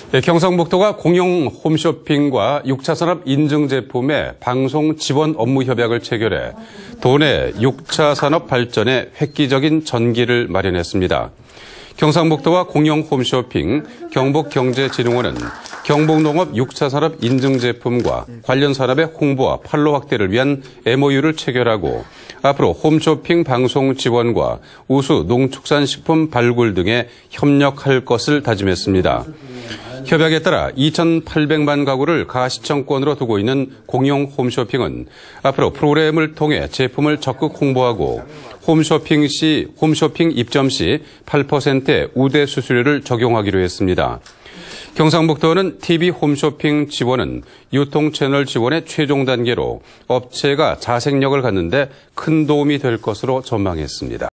경상북도가 공영 홈쇼핑과 6차 산업 인증 제품의 방송 지원 업무 협약을 체결해 도내 6차 산업 발전에 획기적인 전기를 마련했습니다. 경상북도와 공영 홈쇼핑, 경북경제진흥원은 경북농업 6차 산업 인증 제품과 관련 산업의 홍보와 판로 확대를 위한 MOU를 체결하고 앞으로 홈쇼핑 방송 지원과 우수 농축산식품 발굴 등에 협력할 것을 다짐했습니다. 협약에 따라 2,800만 가구를 가시청권으로 두고 있는 공영 홈쇼핑은 앞으로 프로그램을 통해 제품을 적극 홍보하고 홈쇼핑 입점 시 8%의 우대 수수료를 적용하기로 했습니다. 경상북도는 TV 홈쇼핑 지원은 유통 채널 지원의 최종 단계로 업체가 자생력을 갖는 데 큰 도움이 될 것으로 전망했습니다.